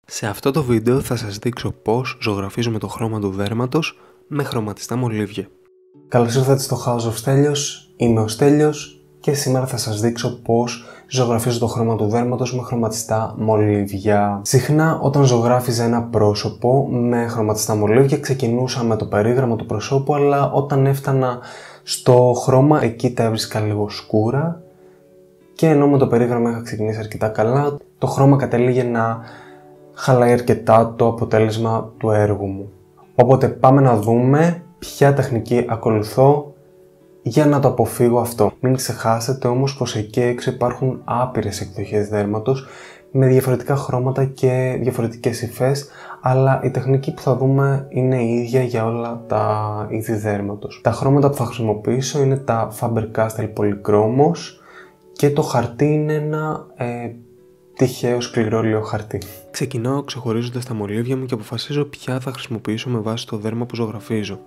Σε αυτό το βίντεο θα σας δείξω πώς ζωγραφίζουμε το χρώμα του δέρματος με χρωματιστά μολύβια. Καλώς ήρθατε στο House of Στέλιος, είμαι ο Στέλιος και σήμερα θα σας δείξω πώς ζωγραφίζω το χρώμα του δέρματος με χρωματιστά μολύβια. Συχνά όταν ζωγράφιζα ένα πρόσωπο με χρωματιστά μολύβια ξεκινούσα με το περίγραμμα του προσώπου, αλλά όταν έφτανα στο χρώμα εκεί τα έβρισκα λίγο σκούρα και ενώ με το περίγραμμα είχα ξεκινήσει αρκετά καλά, το χρώμα κατέληγε να χαλάει αρκετά το αποτέλεσμα του έργου μου. Οπότε πάμε να δούμε ποια τεχνική ακολουθώ για να το αποφύγω αυτό. Μην ξεχάσετε όμως πως εκεί έξω υπάρχουν άπειρες εκδοχές δέρματος με διαφορετικά χρώματα και διαφορετικές υφές, αλλά η τεχνική που θα δούμε είναι η ίδια για όλα τα είδη δέρματος. Τα χρώματα που θα χρησιμοποιήσω είναι τα Faber-Castell Polychromos και το χαρτί είναι ένα τυχαίο σκληρό λιό χαρτί. Ξεκινάω ξεχωρίζοντας τα μολύβια μου και αποφασίζω ποια θα χρησιμοποιήσω με βάση το δέρμα που ζωγραφίζω.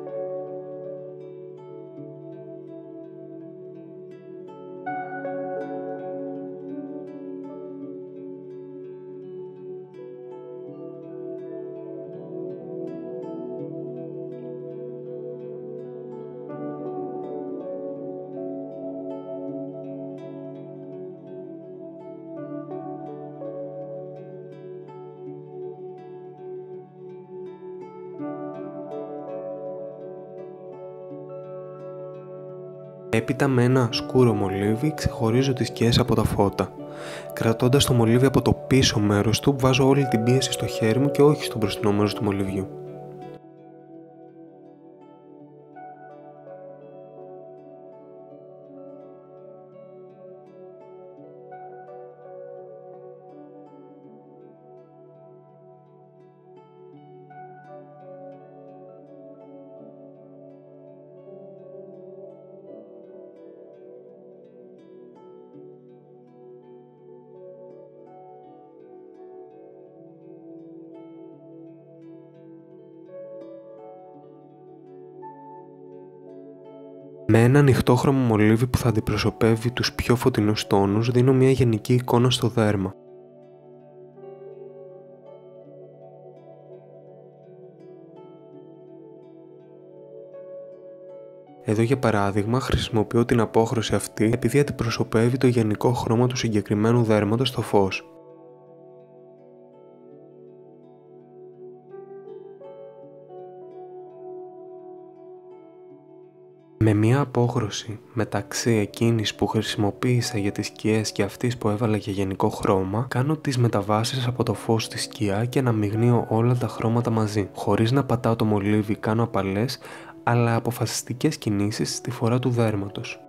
Έπειτα με ένα σκούρο μολύβι ξεχωρίζω τις σκιές από τα φώτα. Κρατώντας το μολύβι από το πίσω μέρος του, βάζω όλη την πίεση στο χέρι μου και όχι στο μπροστινό μέρος του μολυβιού. Με ένα ανοιχτόχρωμο μολύβι που θα αντιπροσωπεύει τους πιο φωτεινούς τόνους, δίνω μια γενική εικόνα στο δέρμα. Εδώ για παράδειγμα χρησιμοποιώ την απόχρωση αυτή επειδή αντιπροσωπεύει το γενικό χρώμα του συγκεκριμένου δέρματος στο φως. Με μια απόχρωση μεταξύ εκείνης που χρησιμοποίησα για τις σκιές και αυτής που έβαλα για γενικό χρώμα, κάνω τις μεταβάσεις από το φως στη σκιά και αναμειγνύω όλα τα χρώματα μαζί. Χωρίς να πατάω το μολύβι κάνω απαλές αλλά αποφασιστικές κινήσεις στη φορά του δέρματος.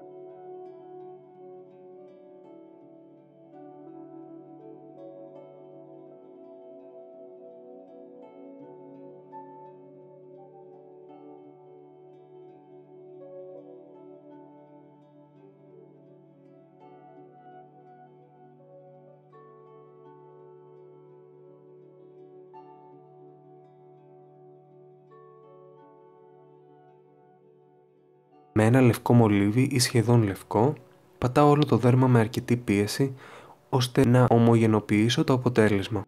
Με ένα λευκό μολύβι ή σχεδόν λευκό, πατάω όλο το δέρμα με αρκετή πίεση, ώστε να ομογενοποιήσω το αποτέλεσμα.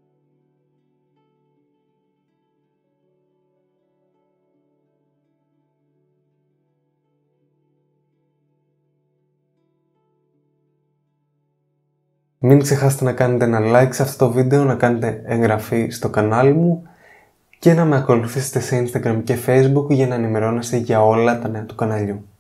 Μην ξεχάσετε να κάνετε ένα like σε αυτό το βίντεο, να κάνετε εγγραφή στο κανάλι μου και να με ακολουθήσετε σε Instagram και Facebook για να ενημερώνεστε για όλα τα νέα του καναλιού.